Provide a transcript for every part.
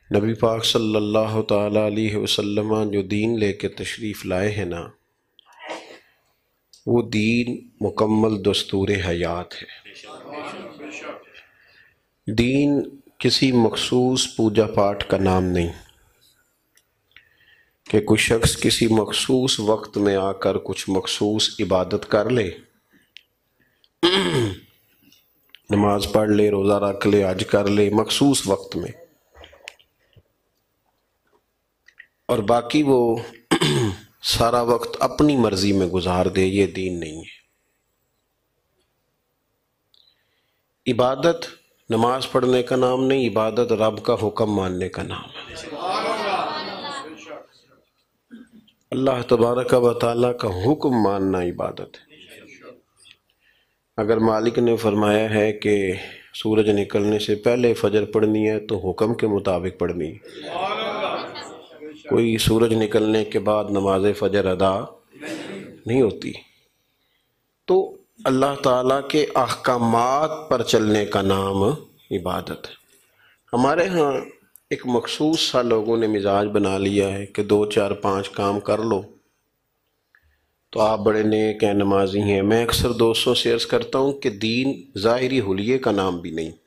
نبی پاک صلی اللہ تعالیٰ علیہ وسلم جو دین لے کے تشریف لائے ہیں نا، وہ دین مکمل دستور حیات ہے۔ دین کسی مخصوص پوجا پاٹ کا نام نہیں کہ کوئی شخص کسی مخصوص وقت میں آ کر کچھ مخصوص عبادت کر لے، نماز پڑھ لے، روزہ رکھ لے، حج کر لے مخصوص وقت میں، اور باقی وہ سارا وقت اپنی مرضی میں گزار دے۔ یہ دین نہیں ہے۔ عبادت نماز پڑھنے کا نام نہیں، عبادت رب کا حکم ماننے کا نام ہے۔ اللہ تبارک و تعالیٰ کا حکم ماننا عبادت ہے۔ اگر مالک نے فرمایا ہے کہ سورج نکلنے سے پہلے فجر پڑھنی ہے تو حکم کے مطابق پڑھنی ہے۔ کوئی سورج نکلنے کے بعد نماز فجر ادا نہیں ہوتی۔ تو اللہ تعالیٰ کے احکامات پر چلنے کا نام عبادت ہے۔ ہمارے ہاں ایک مخصوص سا لوگوں نے مزاج بنا لیا ہے کہ 2 4 5 کام کر لو تو آپ بڑے نیک ہیں، نمازی ہیں۔ میں اکثر دوستوں سے عرض کرتا ہوں کہ دین ظاہری حلیے کا نام بھی نہیں۔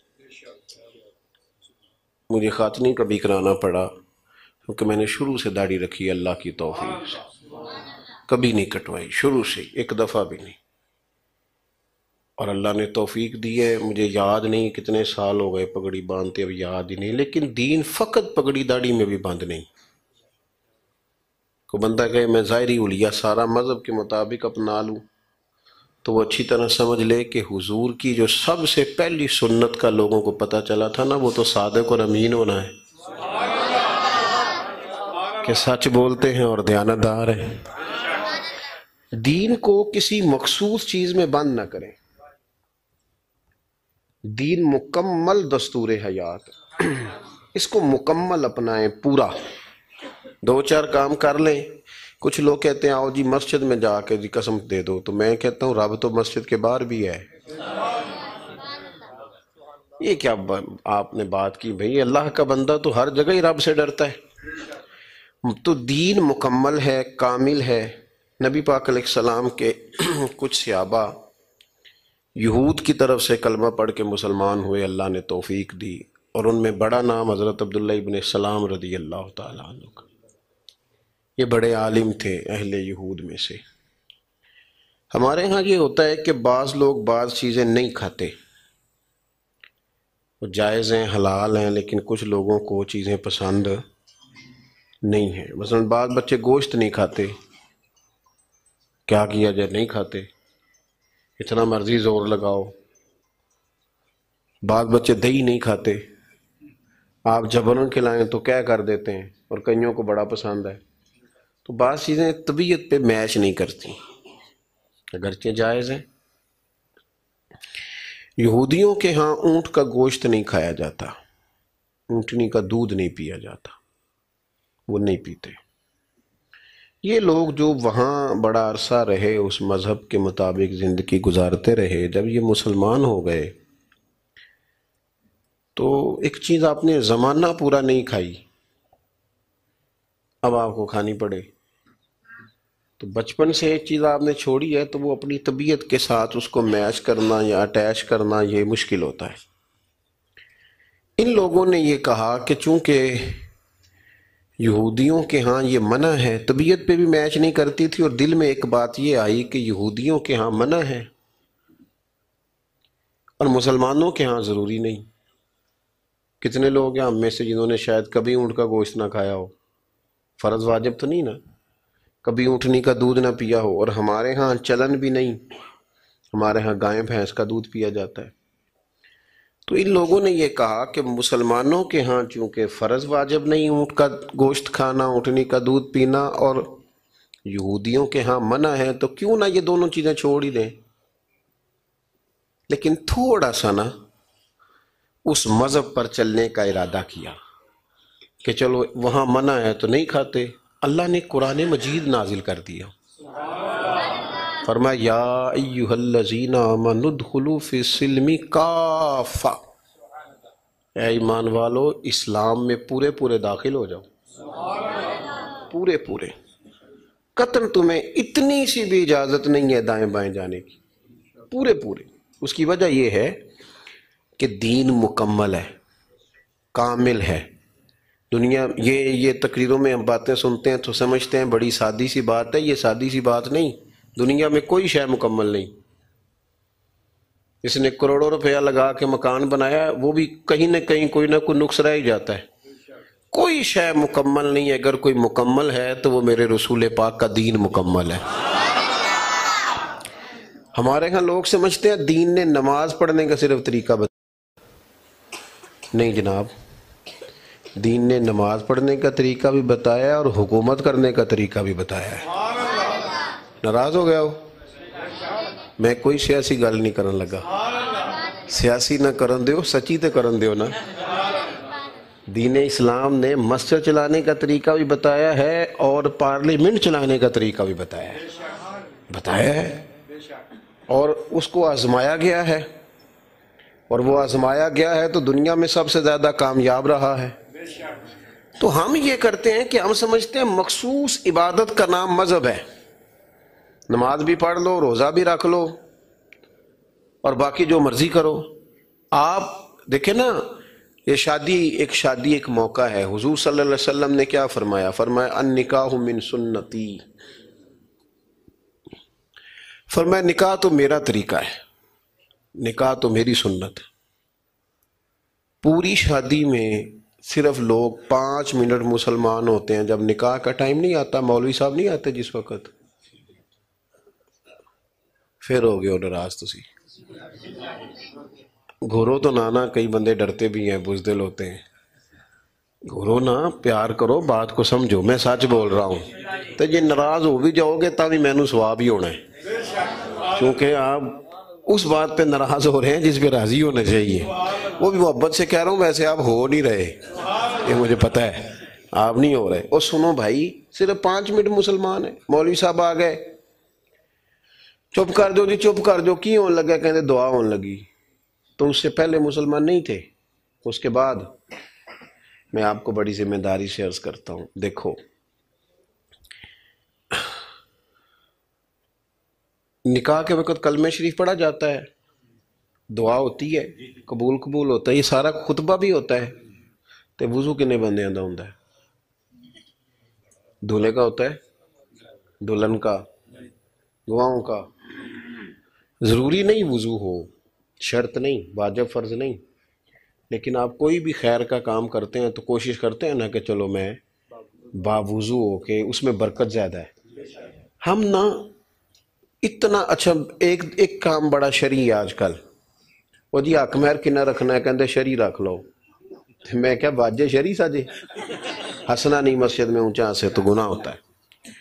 مجھے خاتنی کبھی کرانا پڑا کیونکہ میں نے شروع سے داڑھی رکھی، اللہ کی توفیق سے کبھی نہیں کٹوائی، شروع سے ایک دفعہ بھی نہیں، اور اللہ نے توفیق دی ہے۔ مجھے یاد نہیں کتنے سال ہو گئے پگڑی باندھتے، اب یاد ہی نہیں۔ لیکن دین فقط پگڑی داڑھی میں بھی بند نہیں۔ کوئی بندہ کہے میں ظاہری حلیہ سارا مذہب کے مطابق اپنا لوں تو وہ اچھی طرح سمجھ لے کہ حضور کی جو سب سے پہلی سنت کا لوگوں کو پتہ چلا تھا نا، وہ تو صادق اور امین ہونا ہے، کہ سچ بولتے ہیں اور دیانتدار ہیں۔ دین کو کسی مخصوص چیز میں بند نہ کریں۔ دین مکمل دستور حیات، اس کو مکمل اپنائیں پورا۔ 2 4 کام کر لیں۔ کچھ لوگ کہتے ہیں آؤ جی مسجد میں جا کے جی قسم دے دو، تو میں کہتا ہوں رب تو مسجد کے باہر بھی ہے۔ یہ کیا آپ نے بات کی بھئی؟ اللہ کا بندہ تو ہر جگہ ہی رب سے ڈرتا ہے۔ تو دین مکمل ہے، کامل ہے۔ نبی پاک علیہ السلام کے کچھ صحابہ یہود کی طرف سے کلمہ پڑھ کے مسلمان ہوئے، اللہ نے توفیق دی، اور ان میں بڑا نام حضرت عبداللہ ابن سلام رضی اللہ تعالیٰ عنہ کا۔ یہ بڑے عالم تھے اہل یہود میں سے۔ ہمارے ہاں یہ ہوتا ہے کہ بعض لوگ بعض چیزیں نہیں کھاتے، وہ جائز ہیں، حلال ہیں، لیکن کچھ لوگوں کو وہ چیزیں پسند نہیں ہیں۔ مثلا بعض بچے گوشت نہیں کھاتے، کیا کیا جائے، نہیں کھاتے، اتنا مرضی زور لگاؤ۔ بعض بچے دہی نہیں کھاتے، آپ جبرن کھلائیں تو کیا کر دیتے ہیں، اور کئیوں کو بڑا پسند ہے۔ تو بعض چیزیں طبیعت پہ میچ نہیں کرتی، اگرچہ جائز ہیں۔ یہودیوں کے ہاں اونٹ کا گوشت نہیں کھایا جاتا، اونٹنی کا دودھ نہیں پیا جاتا، وہ نہیں پیتے۔ یہ لوگ جو وہاں بڑا عرصہ رہے، اس مذہب کے مطابق زندگی گزارتے رہے، جب یہ مسلمان ہو گئے تو ایک چیز آپ نے زمانہ پورا نہیں کھائی، اب آپ کو کھانی پڑے۔ تو بچپن سے ایک چیز آپ نے چھوڑی ہے تو وہ اپنی طبیعت کے ساتھ اس کو میچ کرنا یا اٹیچ کرنا یہ مشکل ہوتا ہے۔ ان لوگوں نے یہ کہا کہ چونکہ یہودیوں کے ہاں یہ منع ہے، طبیعت پہ بھی میچ نہیں کرتی تھی، اور دل میں ایک بات یہ آئی کہ یہودیوں کے ہاں منع ہے اور مسلمانوں کے ہاں ضروری نہیں۔ کتنے لوگ ہیں ہم میں سے جنہوں نے شاید کبھی اونٹ کا گوشت نہ کھایا ہو، فرض واجب تو نہیں نا، کبھی اونٹنی کا دودھ نہ پیا ہو، اور ہمارے ہاں چلن بھی نہیں، ہمارے ہاں گائے بھینس کا دودھ پیا جاتا ہے۔ تو ان لوگوں نے یہ کہا کہ مسلمانوں کے ہاں چونکہ فرض واجب نہیں اونٹ کا گوشت کھانا، اونٹنی کا دودھ پینا، اور یہودیوں کے ہاں منع ہے، تو کیوں نہ یہ دونوں چیزیں چھوڑ ہی دیں۔ لیکن تھوڑا سا نا اس مذہب پر چلنے کا ارادہ کیا کہ چلو وہاں منع ہے تو نہیں کھاتے۔ اللہ نے قرآن مجید نازل کر دیا، فرمایا یا ایھا الذین آمنوا ادخلوا فی السلم کافہ، اے ایمان والو اسلام میں پورے پورے داخل ہو جاؤ، پورے پورے، قطن تمہیں اتنی سی بھی اجازت نہیں ہے دائیں بائیں جانے کی، پورے پورے۔ اس کی وجہ یہ ہے کہ دین مکمل ہے، کامل ہے۔ دنیا یہ تقریروں میں ہم باتیں سنتے ہیں تو سمجھتے ہیں بڑی سادی سی بات ہے، یہ سادی سی بات نہیں۔ دنیا میں کوئی شے مکمل نہیں۔ اس نے کروڑوں روپیہ لگا کے مکان بنایا ہے، وہ بھی کہیں نہ کہیں کوئی نہ کوئی نقص رہ ہی جاتا ہے۔ کوئی شے مکمل نہیں ہے، اگر کوئی مکمل ہے تو وہ میرے رسول پاک کا دین مکمل ہے۔ ہمارے ہاں لوگ سمجھتے ہیں دین نے نماز پڑھنے کا صرف طریقہ نہیں جناب، دین نے نماز پڑھنے کا طریقہ بھی بتایا ہے اور حکومت کرنے کا طریقہ بھی بتایا ہے۔ ناراض ہو گیا ہو؟ میں کوئی سیاسی گل نہیں کرن لگا، سیاسی نہ کرن دیو، سچی تے کرن دیو نا۔ دین اسلام نے مسجد چلانے کا طریقہ بھی بتایا ہے اور پارلیمنٹ چلانے کا طریقہ بھی بتایا ہے اور اس کو آزمایا گیا ہے، اور وہ آزمایا گیا ہے تو دنیا میں سب سے زیادہ کامیاب رہا ہے۔ تو ہم یہ کرتے ہیں کہ ہم سمجھتے ہیں مخصوص عبادت کا نام مذہب ہے، نماز بھی پڑھ لو، روزہ بھی رکھ لو اور باقی جو مرضی کرو۔ آپ دیکھیں نا، یہ شادی ایک موقع ہے۔ حضور صلی اللہ علیہ وسلم نے کیا فرمایا؟ فرمایا النکاح من سنتی، فرمایا نکاح تو میرا طریقہ ہے، نکاح تو میری سنت ہے۔ پوری شادی میں صرف لوگ 5 منٹ مسلمان ہوتے ہیں، جب نکاح کا ٹائم نہیں آتا، مولوی صاحب نہیں آتے جس وقت، پھر ہو گئے ناراض تسی۔ گھرو تو نانا، کئی بندے ڈرتے بھی ہیں، بزدل ہوتے ہیں۔ گھرو نا، پیار کرو، بات کو سمجھو، میں سچ بول رہا ہوں۔ تو جی ناراض ہو بھی جاؤ گے تب بھی مینوں ثواب ہی ہونا ہے، کیونکہ آپ اس بات پہ ناراض ہو رہے ہیں جس پہ راضی ہونا چاہیے۔ وہ بھی محبت سے کہہ رہا ہوں، ویسے آپ ہو نہیں رہے، یہ مجھے پتہ ہے آپ نہیں ہو رہے۔ اور سنو بھائی، صرف 5 منٹ مسلمان ہیں، مولوی صاحب آ گئے، چپ کر دو جی، چپ کر دو، کی ہون لگا؟ کہتے دعا ہون لگی۔ تو اس سے پہلے مسلمان نہیں تھے، اس کے بعد؟ میں آپ کو بڑی ذمہ داری سے عرض کرتا ہوں، دیکھو نکاح کے وقت کلمہ شریف پڑھا جاتا ہے، دعا ہوتی ہے، قبول ہوتا ہے، یہ سارا خطبہ بھی ہوتا ہے۔ تو وضو کنے بندیاں دا ہوندا ہے؟ دولہے کا ہوتا ہے، دلہن کا، گواہوں کا؟ ضروری نہیں وضو ہو، شرط نہیں، واجب فرض نہیں، لیکن آپ کوئی بھی خیر کا کام کرتے ہیں تو کوشش کرتے ہیں نا کہ چلو میں باوضو ہو کے، اس میں برکت زیادہ ہے۔ ہم نا اتنا اچھا ایک کام بڑا شرعی ہے آج کل، وہ جی حق مہر کنا رکھنا ہے، کہندے شرعی رکھ لو۔ میں کیا واجے شرعی ساجے؟ ہنسنا نہیں مسجد میں اونچا ہنسے تو گناہ ہوتا ہے۔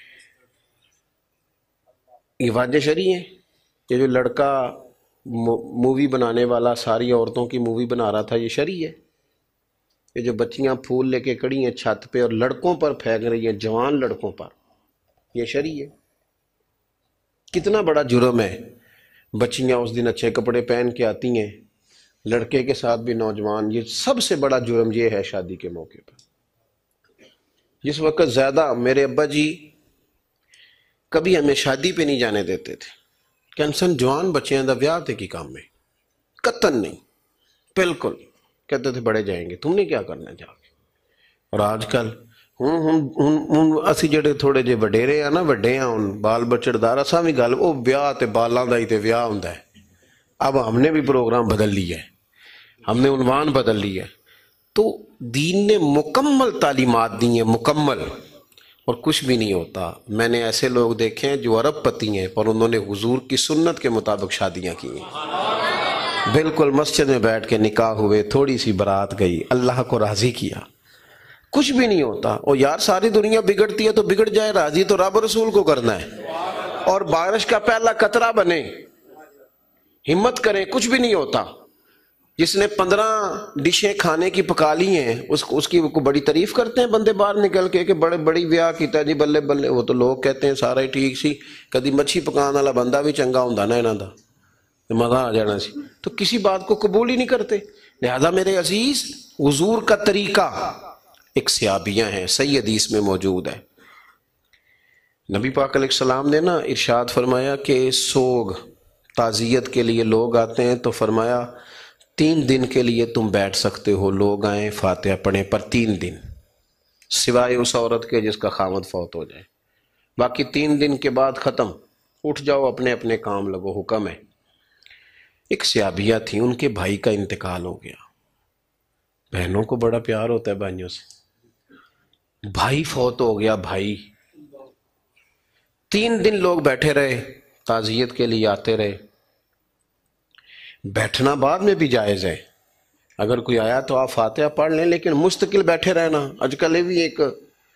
یہ واجے شرعی ہے؟ یہ جو لڑکا مووی بنانے والا ساری عورتوں کی مووی بنا رہا تھا، یہ شرعی ہے؟ یہ جو بچیاں پھول لے کے کڑی ہیں چھت پہ اور لڑکوں پر پھینک رہی ہیں، جوان لڑکوں پر، یہ شرعی ہے؟ کتنا بڑا جرم ہے۔ بچیاں اس دن اچھے کپڑے پہن کے آتی ہیں، لڑکے کے ساتھ بھی نوجوان، یہ سب سے بڑا جرم یہ ہے شادی کے موقع پر۔ جس وقت زیادہ میرے ابا جی کبھی ہمیں شادی پہ نہیں جانے دیتے تھے، کینسن جوان بچیاں دا ویاہ تے کی کام ہے، قطن نہیں، بالکل کہتے تھے بڑے جائیں گے، تم نے کیا کرنا جا کے۔ اور آج کل ہن اسی جڑے تھوڑے جے وڈیرے ہیں نا، وڈے ہیں ہن بال بچڑدار، اساں بھی گل او ویاہ تے بالاں دا ہی تے ویاہ ہوندا ہے۔ اب ہم نے بھی پروگرام بدل لیا ہے، ہم نے عنوان بدل لیا ہے۔ تو دین نے مکمل تعلیمات دی ہیں، مکمل، اور کچھ بھی نہیں ہوتا۔ میں نے ایسے لوگ دیکھے ہیں جو ارب پتی ہیں پر انہوں نے حضور کی سنت کے مطابق شادیاں کی ہیں، بالکل مسجد میں بیٹھ کے نکاح ہوئے، تھوڑی سی برات گئی، اللہ کو راضی کیا، کچھ بھی نہیں ہوتا۔ اور یار ساری دنیا بگڑتی ہے تو بگڑ جائے، راضی تو رب رسول کو کرنا ہے، اور بارش کا پہلا قطرہ بنے، ہمت کریں، کچھ بھی نہیں ہوتا۔ جس نے 15 ڈشیں کھانے کی پکا لی ہیں، اس کی بڑی تعریف کرتے ہیں بندے باہر نکل کے کہ بڑی ویاہ کیتا جی، بلے بلے۔ وہ تو لوگ کہتے ہیں سارا ہی ٹھیک سی، کدی مچھی پکان والا بندہ بھی چنگا ہوندا نا، انہاں دا مزہ آ جانا سی۔ تو کسی بات کو قبول ہی نہیں کرتے۔ لہذا میرے عزیز حضور کا طریقہ ایک سیابیاں ہیں، صحیح حدیث میں موجود ہے۔ نبی پاک علیہ السلام نے نا ارشاد فرمایا کہ سوگ تعزیت کے لیے لوگ آتے ہیں تو فرمایا 3 دن کے لیے تم بیٹھ سکتے ہو، لوگ آئیں فاتحہ پڑھیں پر 3 دن، سوائے اس عورت کے جس کا خاوند فوت ہو جائے، باقی 3 دن کے بعد ختم، اٹھ جاؤ اپنے اپنے کام لگو، حکم ہے۔ ایک سیابیہ تھی، ان کے بھائی کا انتقال ہو گیا۔ بہنوں کو بڑا پیار ہوتا ہے بھائیوں سے، بھائی فوت ہو گیا، بھائی 3 دن لوگ بیٹھے رہے، تعزیت کے لیے آتے رہے۔ بیٹھنا بعد میں بھی جائز ہے، اگر کوئی آیا تو آپ فاتحہ پڑھ لیں، لیکن مستقل بیٹھے رہنا اج کل یہ بھی ایک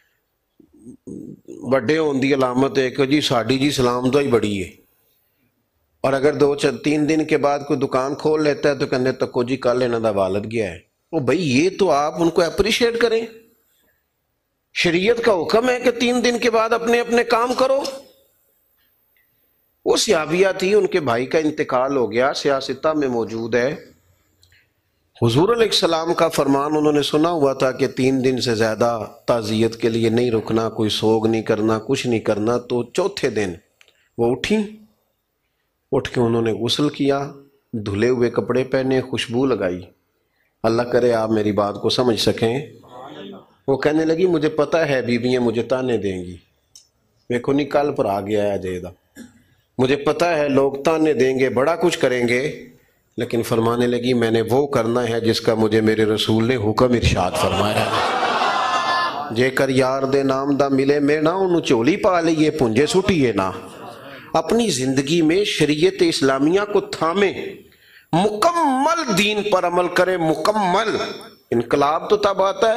بڑے ہوندی علامت ہے کہ جی ساڑی جی سلام دعائی بڑی ہے، اور اگر 2-3 دن کے بعد کوئی دکان کھول لیتا ہے تو کہنے تکو جی کل انہاں دا والد گیا ہے۔ وہ بھائی یہ تو آپ ان کو اپریشیٹ کریں، شریعت کا حکم ہے کہ 3 دن کے بعد اپنے اپنے کام کرو۔ وہ صحابیہ تھی، ان کے بھائی کا انتقال ہو گیا، سیاستہ میں موجود ہے۔ حضور علیہ السلام کا فرمان انہوں نے سنا ہوا تھا کہ 3 دن سے زیادہ تعزیت کے لیے نہیں رکنا، کوئی سوگ نہیں کرنا، کچھ نہیں کرنا۔ تو چوتھے دن وہ اٹھیں، اٹھ کے انہوں نے غسل کیا، دھلے ہوئے کپڑے پہنے، خوشبو لگائی۔ اللہ کرے آپ میری بات کو سمجھ سکیں۔ وہ کہنے لگی مجھے پتہ ہے بیویاں مجھے تانے دیں گی، دیکھو نہیں کل پر آ گیا ہے جیدہ، مجھے پتہ ہے لوگ تانے دیں گے، بڑا کچھ کریں گے، لیکن فرمانے لگی میں نے وہ کرنا ہے جس کا مجھے میرے رسول نے حکم ارشاد فرمایا ہے۔ جے کر یار دے نام دا ملے میں نہ انہوں چولی پا لئیے پنجے سٹیے نہ۔ اپنی زندگی میں شریعت اسلامیہ کو تھامیں، مکمل دین پر عمل کریں، مکمل۔ انقلاب تو تب آتا ہے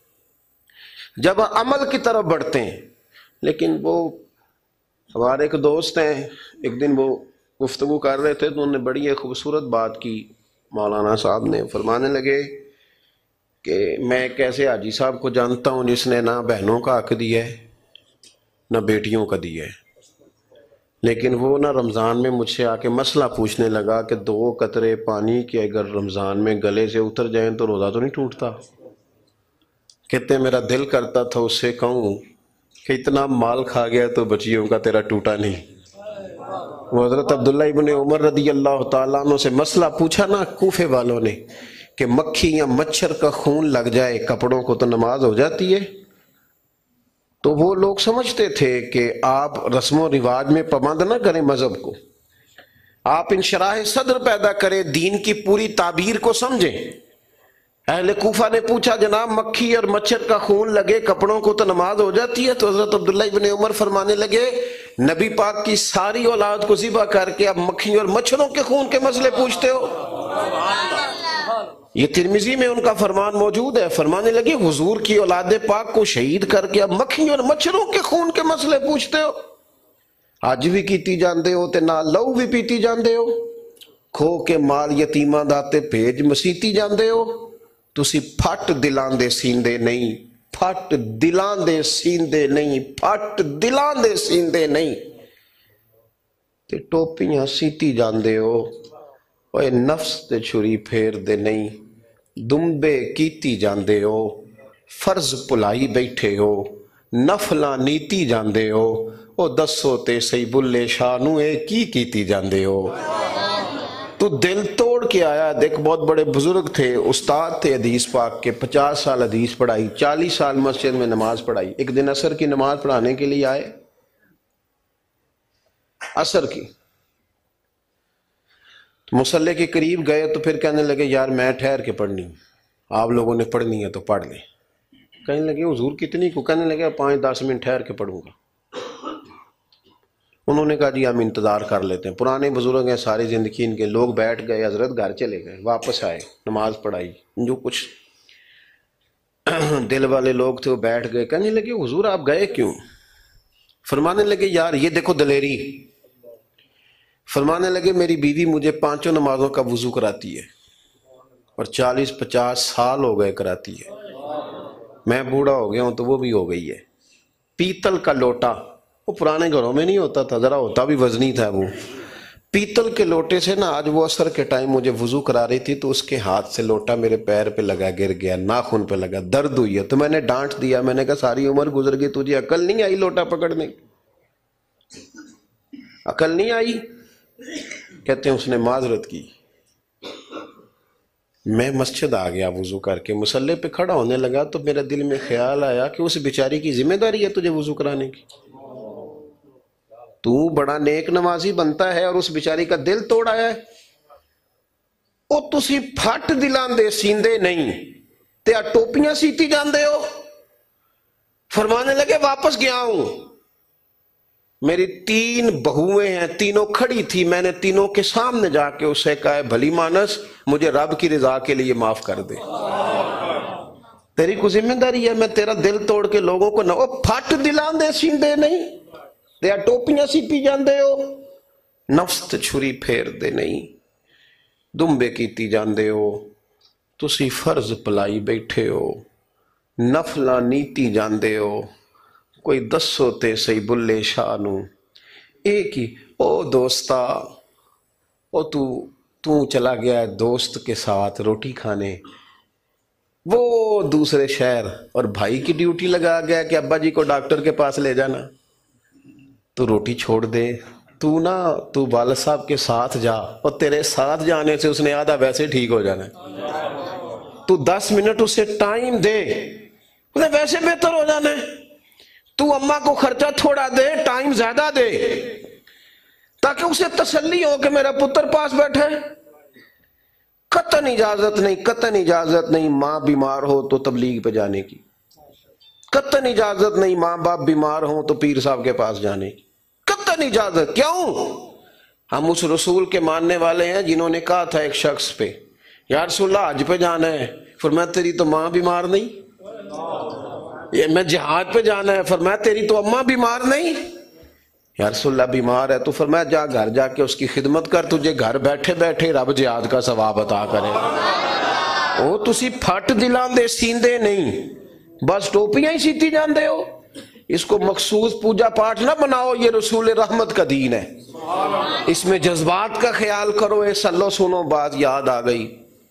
جب عمل کی طرف بڑھتے ہیں۔ لیکن وہ ہمارے ایک دوست ہیں، ایک دن وہ گفتگو کر رہے تھے تو انہوں نے بڑی ایک خوبصورت بات کی، مولانا صاحب نے فرمانے لگے کہ میں ایک ایسے حاجی صاحب کو جانتا ہوں جس نے نہ بہنوں کا حق دیا ہے نہ بیٹیوں کا دیا ہے، لیکن وہ نہ رمضان میں مجھ سے آ کے مسئلہ پوچھنے لگا کہ 2 قطرے پانی کے اگر رمضان میں گلے سے اتر جائیں تو روزہ تو نہیں ٹوٹتا؟ کہتے میرا دل کرتا تھا اس سے کہوں کہ اتنا مال کھا گیا تو بچیوں کا تیرا ٹوٹا نہیں۔ وہ حضرت عبداللہ ابن عمر رضی اللہ تعالیٰ عنہ سے مسئلہ پوچھا نا کوفے والوں نے کہ مکھی یا مچھر کا خون لگ جائے کپڑوں کو تو نماز ہو جاتی ہے؟ تو وہ لوگ سمجھتے تھے کہ آپ رسم و رواج میں پابند نہ کریں مذہب کو، آپ انشراح صدر پیدا کریں، دین کی پوری تعبیر کو سمجھیں۔ اہل کوفہ نے پوچھا جناب مکھی اور مچھر کا خون لگے کپڑوں کو تو نماز ہو جاتی ہے؟ تو حضرت عبداللہ ابن عمر فرمانے لگے نبی پاک کی ساری اولاد کو ذبح کر کے اب مکھیوں اور مچھروں کے خون کے مسئلے پوچھتے ہو؟ یہ ترمذی میں ان کا فرمان موجود ہے۔ فرمانے لگے حضور کی اولاد پاک کو شہید کر کے اب مکھیوں اور مچھروں کے خون کے مسئلے پوچھتے ہو؟ آج بھی کیتی جاندے ہو تے نہ لو بھی پیتی جاندے ہو، کھو کے مال یتیماں داتے بھیج مسیتی جاندے ہو، تسی پھٹ دلان دے سیندے نہیں، پھٹ دلان دے سیندے نہیں، پھٹ دلان دے سیندے نہیں، تے ٹوپیاں سیتی جاندے ہو، اوے نفس تے چھری پھیر دے نہیں، دمبے کیتی جاندے ہو، فرض پلائی بیٹھے ہو، نفلاں نیتی جاندے ہو، او دسو تے سی بلے شاہ نو اے کی کیتی جاندے ہو؟ تو دل توڑ کے آیا۔ دیکھ بہت بڑے بزرگ تھے، استاد تھے حدیث پاک کے، 50 سال حدیث پڑھائی، 40 سال مسجد میں نماز پڑھائی۔ ایک دن عصر کی نماز پڑھانے کے لیے آئے، عصر کی مصلی کے قریب گئے تو پھر کہنے لگے یار میں ٹھہر کے پڑھنی، آپ لوگوں نے پڑھنی ہے تو پڑھ لیں۔ کہنے لگے حضور کتنی کو؟ کہنے لگے 5-10 منٹ ٹھہر کے پڑھوں گا۔ انہوں نے کہا جی ہم انتظار کر لیتے ہیں، پرانے بزرگ ہیں ساری زندگی ان کے، لوگ بیٹھ گئے، حضرت گھر چلے گئے، واپس آئے، نماز پڑھائی، جو کچھ دل والے لوگ تھے وہ بیٹھ گئے۔ کہنے لگے حضور آپ گئے کیوں؟ فرمانے لگے یار یہ دیکھو دلیری۔ فرمانے لگے میری بیوی مجھے 5 نمازوں کا وضو کراتی ہے اور 40-50 سال ہو گئے کراتی ہے، میں بوڑھا ہو گیا ہوں تو وہ بھی ہو گئی ہے۔ پیتل کا لوٹا، وہ پرانے گھروں میں نہیں ہوتا تھا، ذرا ہوتا بھی وزنی تھا، وہ پیتل کے لوٹے سے نا، آج وہ عصر کے ٹائم مجھے وضو کرا رہی تھی تو اس کے ہاتھ سے لوٹا میرے پیر پہ لگا، گر گیا، ناخن پہ لگا، درد ہوئی ہے، تو میں نے ڈانٹ دیا، میں نے کہا ساری عمر گزر گئی، تجھے عقل نہیں آئی لوٹا پکڑنے کی؟ عقل نہیں آئی؟ کہتے ہیں اس نے معذرت کی۔ میں مسجد آ گیا وضو کر کے، مصلی پہ کھڑا ہونے لگا تو میرے دل میں خیال آیا کہ اس بیچاری کی ذمہ داری ہے تجھے وضو کرانے کی؟ تو بڑا نیک نمازی بنتا ہے اور اس بیچاری کا دل توڑ آیا ہے۔ او تسی پھٹ دلاں دے سیندے نہیں تے ٹوپیاں سیتی جاندے ہو۔ فرمانے لگے واپس گیا ہوں، میری 3 بہویں ہیں، تینوں کھڑی تھی، میں نے تینوں کے سامنے جا کے اسے کہا بھلی مانس مجھے رب کی رضا کے لیے معاف کر دے، تیری کو ذمہ داری ہے، میں تیرا دل توڑ کے لوگوں کو نہ او پھٹ دلاں دے سیندے نہیں تے ٹوپیاں سیتی جاندے ہو، نفس تے چھری پھیر دے نہیں دمبے کیتی جاندے ہو، تسی فرض پلائی بیٹھے ہو، نفلاں نیتی جاندے ہو، کوئی دسو تے سی بلے شاہ نو ایک ہی او دوستا، او تو چلا گیا ہے دوست کے ساتھ روٹی کھانے، وہ دوسرے شہر، اور بھائی کی ڈیوٹی لگا گیا کہ ابا جی کو ڈاکٹر کے پاس لے جانا، تو روٹی چھوڑ دے، تو والد صاحب کے ساتھ جا، اور تیرے ساتھ جانے سے اس نے آدھا ویسے ٹھیک ہو جانا ہے، تو 10 منٹ اسے ٹائم دے، انہیں ویسے بہتر ہو جانا ہے، تو اماں کو خرچہ تھوڑا دے، ٹائم زیادہ دے، تاکہ اسے تسلی ہو کہ میرا پتر پاس بیٹھا ہے۔ قطعاً اجازت نہیں ماں بیمار ہو تو تبلیغ پہ جانے کی، قطعاً اجازت نہیں ماں باپ بیمار ہوں تو پیر صاحب کے پاس جانے کی، قطعاً اجازت۔ کیوں؟ ہم اس رسول کے ماننے والے ہیں جنہوں نے کہا تھا ایک شخص پہ یا رسول اللہ حج پہ جانا ہے، فرمایا تیری تو ماں بیمار نہیں، یہ میں جہاد پہ جانا ہے، فرمایا تیری تو اماں بیمار نہیں، یا رسول اللہ بیمار ہے، تو فرمایا جا گھر جا کے اس کی خدمت کر، تجھے گھر بیٹھے بیٹھے رب جہاد کا ثواب عطا کرے۔ او تسی پھٹ دلاں دے سیندے نہیں، بس ٹوپیاں ہی سیتی جاندے ہو، اس کو مخصوص پوجا پاٹ نہ بناؤ، یہ رسول رحمت کا دین ہے، اس میں جذبات کا خیال کرو۔ اے سلو سنو بات یاد آ گئی،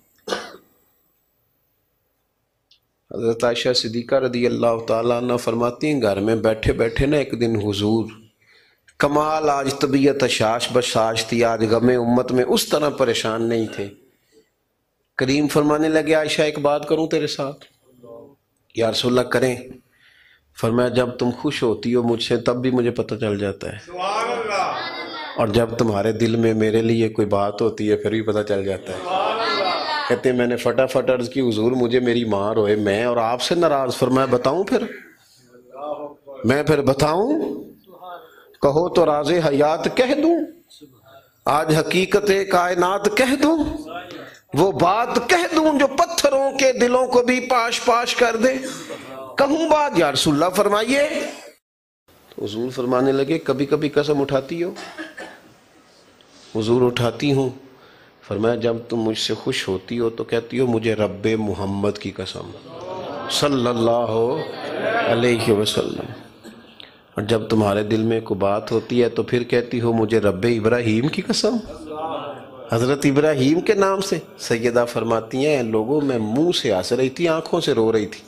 حضرت عائشہ صدیقہ رضی اللہ تعالیٰ عنہ فرماتی ہیں گھر میں بیٹھے بیٹھے نا ایک دن حضور کمال، آج طبیعت شاش بشاش تھی، آج غم امت میں اس طرح پریشان نہیں تھے، کریم فرمانے لگے عائشہ ایک بات کروں تیرے ساتھ؟ یا رسول اللہ کریں۔ فرمایا جب تم خوش ہوتی ہو مجھ سے تب بھی مجھے پتہ چل جاتا ہے، اور جب تمہارے دل میں میرے لیے کوئی بات ہوتی ہے پھر بھی پتہ چل جاتا ہے۔ کہتے ہیں میں نے فٹافٹ عرض کی حضور مجھے میری ماں روئے میں اور آپ سے ناراض، فرمایا بتاؤں پھر، میں پھر بتاؤں؟ کہو تو راز حیات کہہ دوں، آج حقیقت کائنات کہہ دوں، وہ بات کہہ دوں جو پتھروں کے دلوں کو بھی پاش پاش کر دے، کہوں بات یا رسول اللہ فرمائیے؟ تو حضور فرمانے لگے کبھی کبھی قسم اٹھاتی ہو؟ حضور اٹھاتی ہوں۔ فرمایا جب تم مجھ سے خوش ہوتی ہو تو کہتی ہو مجھے رب محمد کی قسم صلی اللہ علیہ وسلم، اور جب تمہارے دل میں کوئی بات ہوتی ہے تو پھر کہتی ہو مجھے رب ابراہیم کی قسم، حضرت ابراہیم کے نام سے۔ سیدہ فرماتی ہیں لوگوں میں منہ سے ہنس رہی تھی آنکھوں سے رو رہی تھی،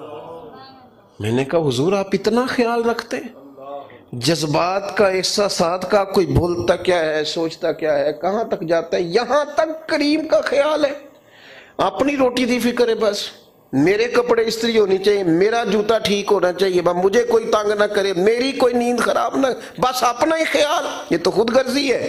میں نے کہا حضور آپ اتنا خیال رکھتے ہیں جذبات کا، احساسات کا، کوئی بولتا کیا ہے سوچتا کیا ہے کہاں تک جاتا ہے، یہاں تک کریم کا خیال ہے، اپنی روٹی دی فکر ہے، بس میرے کپڑے استری ہونی چاہیے، میرا جوتا ٹھیک ہونا چاہیے، مجھے کوئی تنگ نہ کرے، میری کوئی نیند خراب نہ، بس اپنا ہی خیال، یہ تو خود غرضی ہے،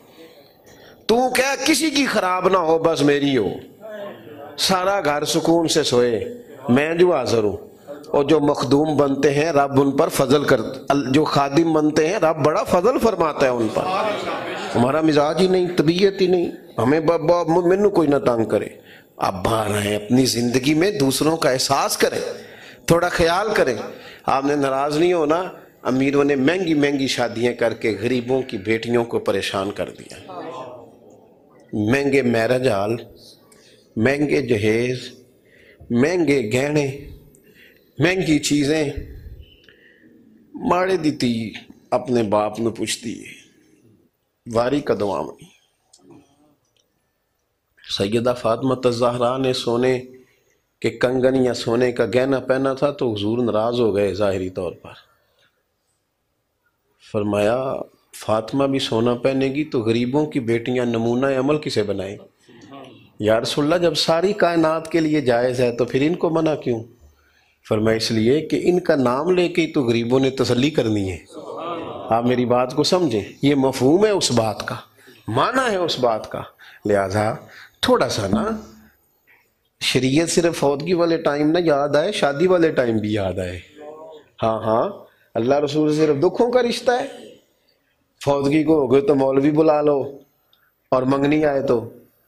تو کیا کسی کی خراب نہ ہو بس میری ہو، سارا گھر سکون سے سوئے، میں جو حاضر ہوں، اور جو مخدوم بنتے ہیں رب ان پر فضل کر، جو خادم بنتے ہیں رب بڑا فضل فرماتا ہے ان پر، ہمارا مزاج ہی نہیں، طبیعت ہی نہیں، ہمیں مینوں کوئی نہ تنگ کرے، آپ باہر آئیں اپنی زندگی میں دوسروں کا احساس کریں، تھوڑا خیال کریں، آپ نے ناراض نہیں ہونا، امیروں نے مہنگی مہنگی شادیاں کر کے غریبوں کی بیٹیوں کو پریشان کر دیا، مہنگے میرج ہال، مہنگے جہیز، مہنگے گہنے، مہنگی چیزیں، ماڑے دی تھی اپنے باپ نے پوچھتی ہے واری کا دوامنی۔ سیدہ فاطمہ الزہرا نے سونے کے کنگن یا سونے کا گہنا پہنا تھا تو حضور ناراض ہو گئے ظاہری طور پر۔ فرمایا فاطمہ بھی سونا پہنے گی تو غریبوں کی بیٹیاں نمونہ عمل کسے بنائیں؟ یا رسول اللہ جب ساری کائنات کے لیے جائز ہے تو پھر ان کو منع کیوں؟ فرمایا اس لیے کہ ان کا نام لے کے تو غریبوں نے تسلی کرنی ہے۔ آپ میری بات کو سمجھیں، یہ مفہوم ہے اس بات کا، معنی ہے اس بات کا، لہذا تھوڑا سا نا شریعت صرف فوتگی والے ٹائم نہ یاد آئے، شادی والے ٹائم بھی یاد آئے۔ ہاں اللہ رسول سے صرف دکھوں کا رشتہ ہے، فوتگی کو ہو گئے تو مولوی بلا لو، اور منگنی آئے تو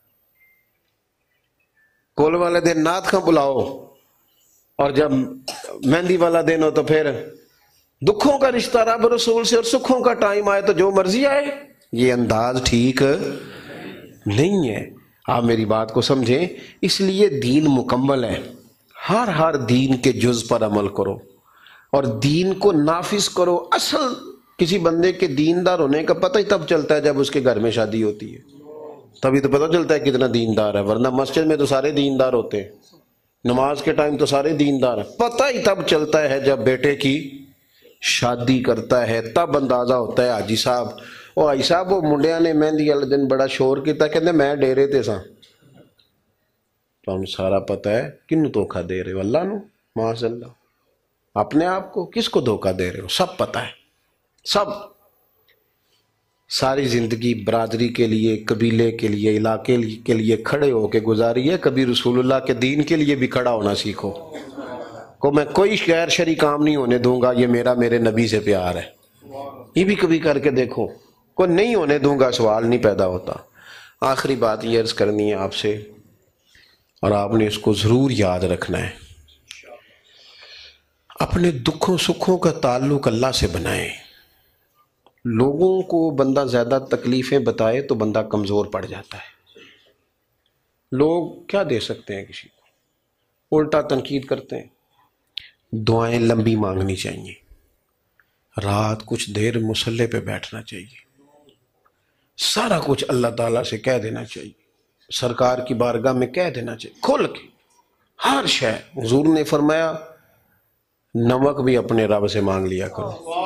کول والے دن نعت خاں بلاؤ، اور جب مہندی والا دن ہو تو پھر دکھوں کا رشتہ رب رسول سے، اور سکھوں کا ٹائم آئے تو جو مرضی آئے۔ یہ انداز ٹھیک نہیں ہے، آپ میری بات کو سمجھیں۔ اس لیے دین مکمل ہے، ہر دین کے جز پر عمل کرو اور دین کو نافذ کرو۔ اصل کسی بندے کے دیندار ہونے کا پتہ ہی تب چلتا ہے جب اس کے گھر میں شادی ہوتی ہے، تبھی تو پتہ چلتا ہے کتنا دیندار ہے، ورنہ مسجد میں تو سارے دیندار ہوتے ہیں، نماز کے ٹائم تو سارے دیندار ہیں۔ پتہ ہی تب چلتا ہے جب بیٹے کی شادی کرتا ہے، تب اندازہ ہوتا ہے حاجی صاحب وہ حاجی صاحب وہ منڈیاں نے مہندی والے دن بڑا شور کیتا، کہتے میں ڈیرے تے ساں۔ تو ہم سارا پتہ ہے کنوں دھوکہ دے رہے ہو؟ اللہ نو، معاذ اللہ، اپنے آپ کو کس کو دھوکہ دے رہے ہو؟ سب پتہ ہے، سب۔ ساری زندگی برادری کے لیے، قبیلے کے لیے، علاقے کے لیے کھڑے ہو کے گزاری ہے، کبھی رسول اللہ کے دین کے لیے بھی کھڑا ہونا سیکھو۔ کو میں کوئی غیر شرعی کام نہیں ہونے دوں گا، یہ میرے نبی سے پیار ہے، یہ بھی کبھی کر کے دیکھو۔ کو نہیں ہونے دوں گا، سوال نہیں پیدا ہوتا۔ آخری بات یہ عرض کرنی ہے آپ سے، اور آپ نے اس کو ضرور یاد رکھنا ہے، اپنے دکھوں سکھوں کا تعلق اللہ سے بنائیں۔ لوگوں کو بندہ زیادہ تکلیفیں بتائے تو بندہ کمزور پڑ جاتا ہے۔ لوگ کیا دے سکتے ہیں کسی کو؟ الٹا تنقید کرتے ہیں۔ دعائیں لمبی مانگنی چاہیے، رات کچھ دیر مصلی پہ بیٹھنا چاہیے، سارا کچھ اللہ تعالیٰ سے کہہ دینا چاہیے، سرکار کی بارگاہ میں کہہ دینا چاہیے کھول کے ہر شے۔ حضور نے فرمایا نمک بھی اپنے رب سے مانگ لیا کرو،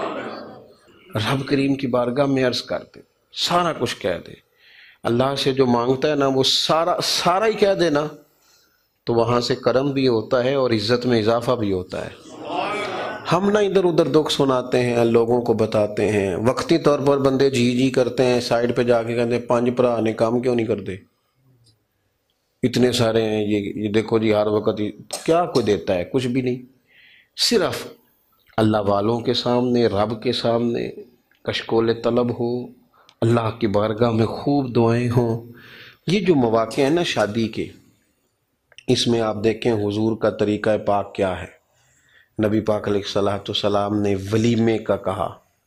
رب کریم کی بارگاہ میں عرض کر دے، سارا کچھ کہہ دے۔ اللہ سے جو مانگتا ہے نا وہ سارا ہی کہہ دینا، تو وہاں سے کرم بھی ہوتا ہے اور عزت میں اضافہ بھی ہوتا ہے۔ ہم نہ ادھر ادھر دکھ سناتے ہیں، لوگوں کو بتاتے ہیں، وقتی طور پر بندے جی کرتے ہیں، سائڈ پہ جا کے کہتے ہیں پانچ بھرا نے کام کیوں نہیں کرتے، اتنے سارے ہیں، یہ دیکھو جی ہر وقت کیا کوئی دیتا ہے؟ کچھ بھی نہیں۔ صرف اللہ والوں کے سامنے، رب کے سامنے کشکول طلب ہو، اللہ کی بارگاہ میں خوب دعائیں ہوں۔ یہ جو مواقع ہیں نا شادی کے، اس میں آپ دیکھیں حضور کا طریقہ پاک کیا ہے۔ نبی پاک علیہ الصلوۃ والسلام نے ولیمے کا کہا،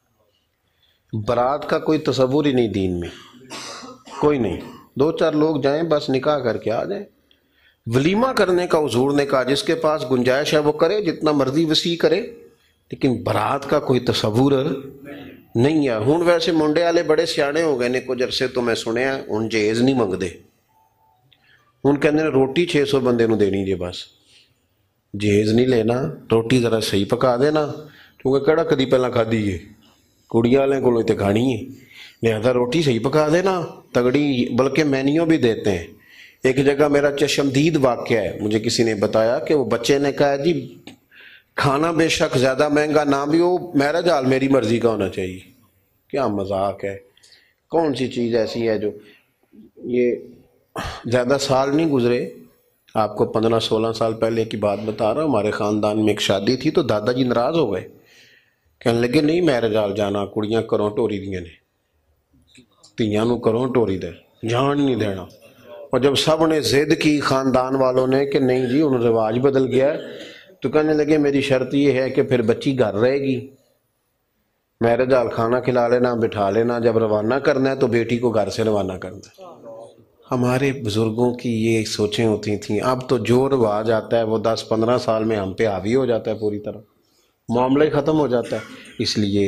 برات کا کوئی تصور ہی نہیں دین میں، کوئی نہیں، 2-4 لوگ جائیں بس نکاح کر کے آ جائیں۔ ولیمہ کرنے کا حضور نے کہا جس کے پاس گنجائش ہے وہ کرے، جتنا مرضی وسیع کرے، لیکن برات کا کوئی تصور نہیں ہے۔ ہوں ویسے منڈے والے بڑے سیانے ہو گئے نے، کچھ عرصے تو میں سنیا ہوں جہیز نہیں منگتے، ہوں کہندے نے روٹی 600 بندے نو دینی جے، بس جہیز نہیں لینا، روٹی ذرا صحیح پکا دینا، کیونکہ کہڑا کدی پہلا کھادی ہے، کڑیاں والے کو تے کھانی ہے، لہذا روٹی صحیح پکا دینا تگڑی، بلکہ مینیو بھی دیتے ہیں۔ ایک جگہ میرا چشمدید واقعہ ہے، مجھے کسی نے بتایا کہ وہ بچے نے کہا جی کھانا بے شک زیادہ مہنگا نہ بھی ہو، میرج حال میری مرضی کا ہونا چاہیے۔ کیا مذاق ہے، کون سی چیز ایسی ہے جو، یہ زیادہ سال نہیں گزرے، آپ کو 15-16 سال پہلے کی بات بتا رہا ہوں، ہمارے خاندان میں ایک شادی تھی تو دادا جی ناراض ہو گئے، کہنے لگے نہیں میرج حال جانا، کڑیاں کروں ٹوری دیاں نے، تیاں نو کروں ٹوری دے، جان نہیں دینا۔ اور جب سب نے ضد کی خاندان والوں نے کہ نہیں جی انہوں رواج بدل گیا ہے، تو کہنے لگے میری شرط یہ ہے کہ پھر بچی گھر رہے گی، میرج حال کھانا کھلا لینا، بٹھا لینا، جب روانہ کرنا ہے تو بیٹی کو گھر سے روانہ کرنا ہے۔ ہمارے بزرگوں کی یہ سوچیں ہوتی تھیں، اب تو جو رواج آتا ہے وہ 10-15 سال میں ہم پہ حاوی ہو جاتا ہے، پوری طرح معاملہ ہی ختم ہو جاتا ہے۔ اس لیے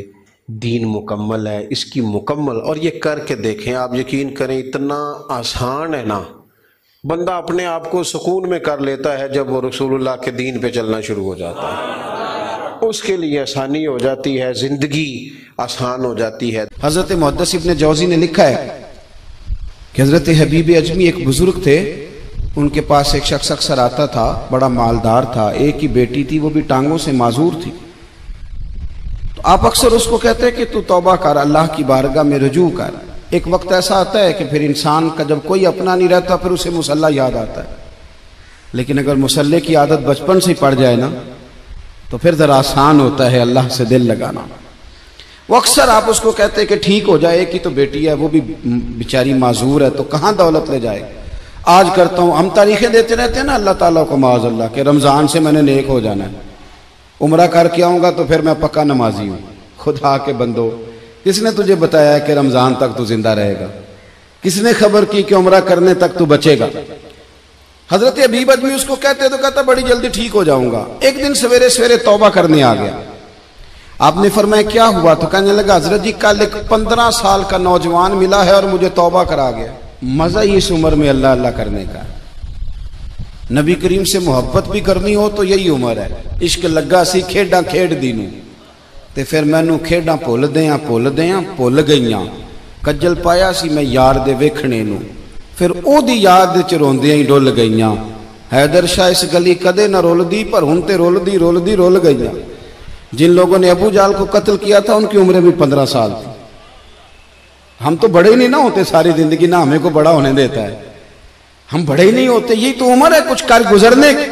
دین مکمل ہے، اس کی مکمل، اور یہ کر کے دیکھیں، آپ یقین کریں اتنا آسان ہے نا، بندہ اپنے آپ کو سکون میں کر لیتا ہے جب وہ رسول اللہ کے دین پہ چلنا شروع ہو جاتا ہے، اس کے لیے آسانی ہو جاتی ہے، زندگی آسان ہو جاتی ہے۔ حضرت محدث ابن جوزی نے لکھا ہے کہ حضرت حبیب اجمی ایک بزرگ تھے، ان کے پاس ایک شخص اکثر آتا تھا، بڑا مالدار تھا، ایک ہی بیٹی تھی، وہ بھی ٹانگوں سے معذور تھی۔ تو آپ اکثر اس کو کہتے کہ تو توبہ کر، اللہ کی بارگاہ میں رجوع کر۔ ایک وقت ایسا آتا ہے کہ پھر انسان کا جب کوئی اپنا نہیں رہتا پھر اسے مصلی یاد آتا ہے، لیکن اگر مصلی کی عادت بچپن سے پڑ جائے نا تو پھر ذرا آسان ہوتا ہے اللہ سے دل لگانا۔ وہ اکثر آپ اس کو کہتے کہ ٹھیک ہو جائے، ایک ہی تو بیٹی ہے، وہ بھی بیچاری معذور ہے، تو کہاں دولت لے جائے۔ آج کرتا ہوں، ہم تاریخیں دیتے رہتے ہیں نا اللہ تعالیٰ کو معاذ اللہ کہ رمضان سے میں نے نیک ہو جانا ہے، عمرہ کر کے آؤں گا تو پھر میں پکا نمازی ہوں۔ خدا کے بندو، کس نے تجھے بتایا کہ رمضان تک تو زندہ رہے گا؟ کس نے خبر کی کہ عمرہ کرنے تک تو بچے گا؟ حضرت حبیب اجمی اس کو کہتے تو کہتا بڑی جلدی ٹھیک ہو جاؤں گا۔ ایک دن سویرے سویرے توبہ کرنے آ گیا۔ آپ نے فرمایا کیا ہوا؟ تو کہنے لگا حضرت جی کل ایک 15 سال کا نوجوان ملا ہے اور مجھے توبہ کرا گیا۔ مزہ ہی اس عمر میں اللہ اللہ کرنے کا، نبی کریم سے محبت بھی کرنی ہو تو یہی عمر ہے۔ عشق لگا سی کھیڈاں کھیڈ دینوں تے پھر مینوں کھیڈاں بھول گئیاں، کجل پایا سی میں یار دے ویکھنے نوں، پھر او دی یاد وچ روندیاں ہی ڈل گئیاں۔ حیدر شاہ اس گلی کدے نہ رول دی پر ہن تے رول گئیاں۔ جن لوگوں نے ابو جال کو قتل کیا تھا ان کی عمریں بھی 15 سال تھی۔ ہم تو بڑے ہی نہیں نہ ہوتے ساری زندگی، نہ ہمیں کو بڑا ہونے دیتا ہے، ہم بڑے ہی نہیں ہوتے، یہی تو عمر ہے کچھ کر گزرنے کی۔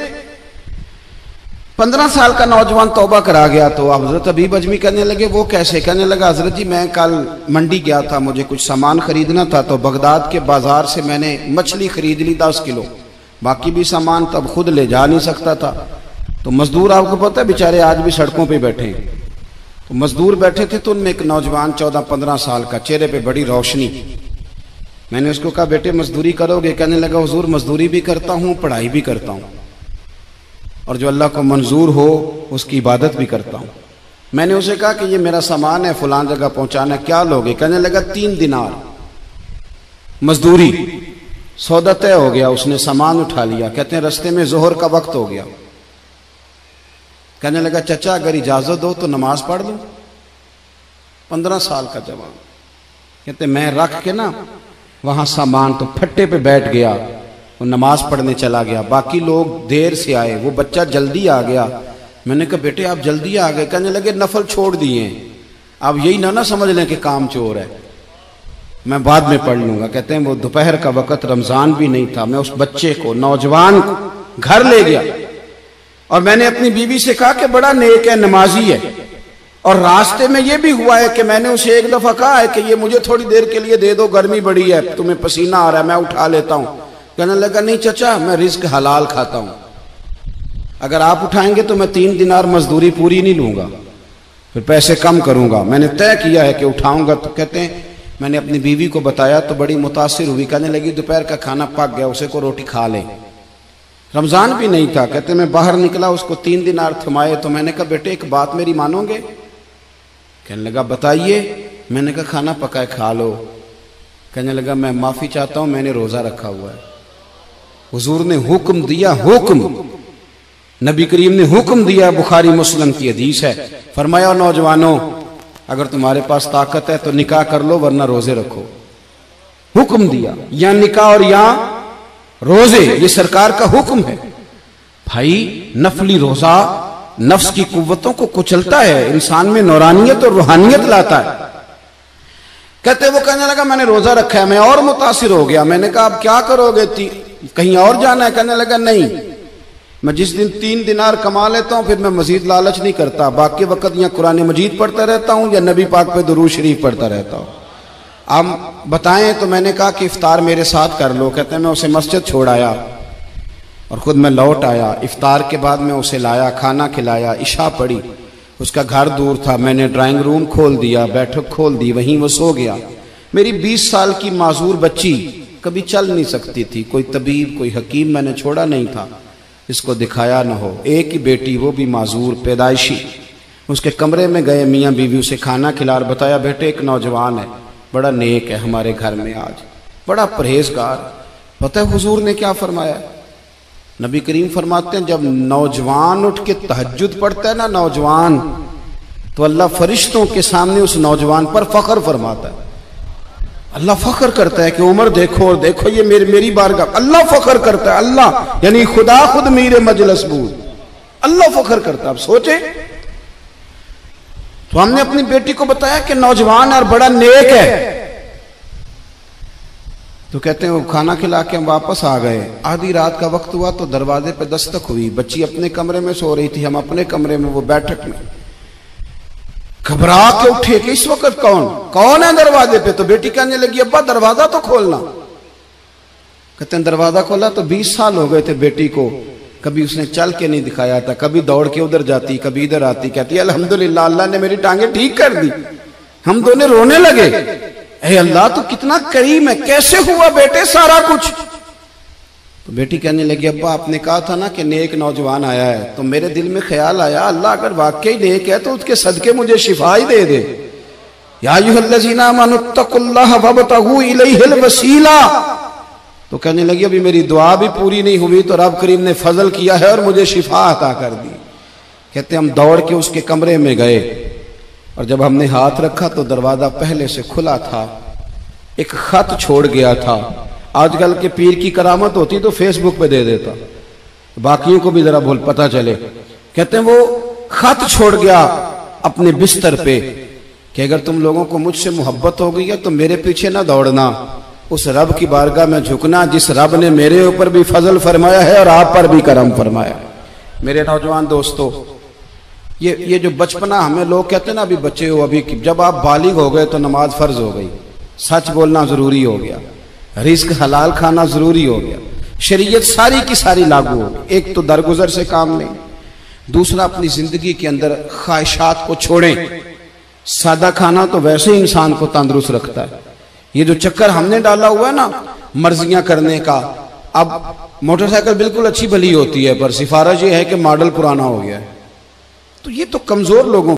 15 سال کا نوجوان توبہ کرا گیا تو حضرت حبیب اجمی کہنے لگے وہ کیسے؟ کہنے لگا حضرت جی میں کل منڈی گیا تھا، مجھے کچھ سامان خریدنا تھا، تو بغداد کے بازار سے میں نے مچھلی خرید لی 10 کلو، باقی بھی سامان تب خود لے جا نہیں سکتا تھا۔ تو مزدور آپ کو پتہ ہے بیچارے آج بھی سڑکوں پہ بیٹھے ہیں، تو مزدور بیٹھے تھے تو ان میں ایک نوجوان 14-15 سال کا، چہرے پہ بڑی روشنی۔ میں نے اس کو کہا بیٹے مزدوری کرو گے؟ کہنے لگا حضور مزدوری بھی کرتا ہوں، پڑھائی بھی کرتا ہوں، اور جو اللہ کو منظور ہو اس کی عبادت بھی کرتا ہوں۔ میں نے اسے کہا کہ یہ میرا سامان ہے فلان جگہ پہنچانا، کیا لوگے؟ کہنے لگا 3 دینار مزدوری۔ سودا طے ہو گیا، اس نے سامان اٹھا لیا۔ کہتے ہیں رستے میں ظہر کا وقت ہو گیا، کہنے لگا چچا اگر اجازت ہو تو نماز پڑھ لوں۔ 15 سال کا جوان، کہتے میں رکھ کے نا وہاں سامان تو پھٹے پہ بیٹھ گیا، وہ نماز پڑھنے چلا گیا، باقی لوگ دیر سے آئے، وہ بچہ جلدی آ گیا۔ میں نے کہا بیٹے آپ جلدی آ گئے؟ کہنے لگے نفل چھوڑ دیے ہیں، آپ یہی نہ سمجھ لیں کہ کام چور ہے، میں بعد میں پڑھ لوں گا۔ کہتے ہیں وہ دوپہر کا وقت، رمضان بھی نہیں تھا، میں اس بچے کو نوجوان کو گھر لے گیا اور میں نے اپنی بیوی سے کہا کہ بڑا نیک ہے، نمازی ہے، اور راستے میں یہ بھی ہوا ہے کہ میں نے اسے ایک دفعہ کہا ہے کہ یہ مجھے تھوڑی دیر کے لیے دے دو، گرمی بڑی ہے، تمہیں پسینہ آ رہا ہے، میں اٹھا لیتا ہوں۔ کہنے لگا نہیں چچا میں رزق حلال کھاتا ہوں، اگر آپ اٹھائیں گے تو میں 3 دینار مزدوری پوری نہیں لوں گا، پھر پیسے کم کروں گا، میں نے طے کیا ہے کہ اٹھاؤں گا۔ تو کہتے ہیں میں نے اپنی بیوی کو بتایا تو بڑی متاثر ہوئی، کہنے لگی دوپہر کا کھانا پک گیا، اسے کو روٹی کھا لیں، رمضان بھی نہیں تھا۔ کہتے میں باہر نکلا، اس کو 3 دینار تھمائے، تو میں نے کہا بیٹے ایک بات میری مانو گے؟ کہنے لگا بتائیے۔ میں نے کہا کھانا پکائے کھا لو۔ کہنے لگا میں معافی چاہتا ہوں، میں نے روزہ رکھا ہوا ہے۔ حضور نے حکم دیا، حکم نبی کریم نے حکم دیا، بخاری مسلم کی حدیث ہے، فرمایا نوجوانوں اگر تمہارے پاس طاقت ہے تو نکاح کر لو ورنہ روزے رکھو۔ حکم دیا، یا نکاح اور یا روزے، یہ سرکار کا حکم ہے۔ بھائی نفلی روزہ نفس کی قوتوں کو کچلتا ہے، انسان میں نورانیت اور روحانیت لاتا ہے۔ کہتے وہ کہنے لگا میں نے روزہ رکھا ہے، میں اور متاثر ہو گیا۔ میں نے کہا اب کیا کرو گے، کہیں اور جانا ہے؟ کہنے لگا نہیں، میں جس دن 3 دینار کما لیتا ہوں پھر میں مزید لالچ نہیں کرتا، باقی وقت یا قرآن مجید پڑھتا رہتا ہوں یا نبی پاک پہ درود شریف پڑھتا رہتا ہوں۔ آپ بتائیں تو میں نے کہا کہ افطار میرے ساتھ کر لو۔ کہتے ہیں میں اسے مسجد چھوڑ آیا اور خود میں لوٹ آیا۔ افطار کے بعد میں اسے لایا، کھانا کھلایا، عشاء پڑھی، اس کا گھر دور تھا، میں نے ڈرائنگ روم کھول دیا، بیٹھک کھول دی، وہیں وہ سو گیا۔ میری 20 سال کی معذور بچی کبھی چل نہیں سکتی تھی، کوئی طبیب کوئی حکیم میں نے چھوڑا نہیں تھا اس کو دکھایا نہ ہو، ایک ہی بیٹی وہ بھی معذور پیدائشی، اس کے کمرے میں گئے، میاں بیوی اسے کھانا کھلا اور بتایا بیٹے ایک نوجوان ہے، بڑا نیک ہے ہمارے گھر میں، آج بڑا پرہیزگار۔ پتہ ہے حضور نے کیا فرمایا؟ نبی کریم فرماتے ہیں جب نوجوان اٹھ کے تہجد پڑھتا ہے نا نوجوان، تو اللہ فرشتوں کے سامنے اس نوجوان پر فخر فرماتا ہے۔ اللہ فخر کرتا ہے کہ عمر دیکھو اور دیکھو یہ میری بارگاہ، اللہ فخر کرتا ہے، اللہ یعنی خدا خود میرے مجلس بود، اللہ فخر کرتا ہے۔ اب سوچے، تو ہم نے اپنی بیٹی کو بتایا کہ نوجوان ہے اور بڑا نیک ہے، تو کہتے ہیں وہ کھانا کھلا کے ہم واپس آ گئے، آدھی رات کا وقت ہوا تو دروازے پہ دستک ہوئی، بچی اپنے کمرے میں سو رہی تھی، ہم اپنے کمرے میں، وہ بیٹھک میں، گھبرا کے اٹھے کہ اس وقت کون ہے دروازے پہ؟ تو بیٹی کہنے لگی ابا دروازہ تو کھولنا۔ کہتے ہیں دروازہ کھولا تو 20 سال ہو گئے تھے بیٹی کو، کبھی اس نے چل کے نہیں دکھایا تھا، کبھی دوڑ کے ادھر جاتی کبھی ادھر آتی، کہتی الحمدللہ اللہ نے میری ٹانگیں ٹھیک کر دی۔ ہم دونوں رونے لگے، اے اللہ تو کتنا کریم ہے، کیسے ہوا بیٹے سارا کچھ؟ تو بیٹی کہنے لگی ابا آپ نے کہا تھا نا کہ نیک نوجوان آیا ہے، تو میرے دل میں خیال آیا اللہ اگر واقعی نیک ہے تو اس کے صدقے مجھے شفا ہی دے دے۔ یا ایھا الذین آمنوا اتقوا اللہ وابتغوا الیہ الوسیلہ، تو کہنے لگی ابھی میری دعا بھی پوری نہیں ہوئی تو رب کریم نے فضل کیا ہے اور مجھے شفا عطا کر دی۔ کہتے ہم دوڑ کے اس کے کمرے میں گئے اور جب ہم نے ہاتھ رکھا تو دروازہ پہلے سے کھلا تھا، ایک خط چھوڑ گیا تھا۔ آج کل کے پیر کی کرامت ہوتی تو فیس بک پہ دے دیتا، باقیوں کو بھی ذرا بھول پتہ چلے۔ کہتے ہیں وہ خط چھوڑ گیا اپنے بستر پہ کہ اگر تم لوگوں کو مجھ سے محبت ہو گئی ہے تو میرے پیچھے نہ دوڑنا، اس رب کی بارگاہ میں جھکنا جس رب نے میرے اوپر بھی فضل فرمایا ہے اور آپ پر بھی کرم فرمایا۔ میرے نوجوان دوستو، یہ جو بچپنا ہمیں لوگ کہتے ہیں نا ابھی بچے ہو، ابھی جب آپ بالغ ہو گئے تو نماز فرض ہو گئی، سچ بولنا ضروری ہو گیا، رزق حلال کھانا ضروری ہو گیا، شریعت ساری کی ساری لاگو ہو گئی۔ ایک تو درگزر سے کام نہیں، دوسرا اپنی زندگی کے اندر خواہشات کو چھوڑیں۔ سادہ کھانا تو ویسے ہی انسان کو تندرست رکھتا ہے، یہ جو چکر ہم نے ڈالا ہوا ہے نا مرضیاں کرنے کا، اب موٹر سائیکل بالکل اچھی بھلی ہوتی ہے پر سفارش یہ ہے کہ ماڈل پرانا ہو گیا ہے، تو یہ تو کمزور لوگوں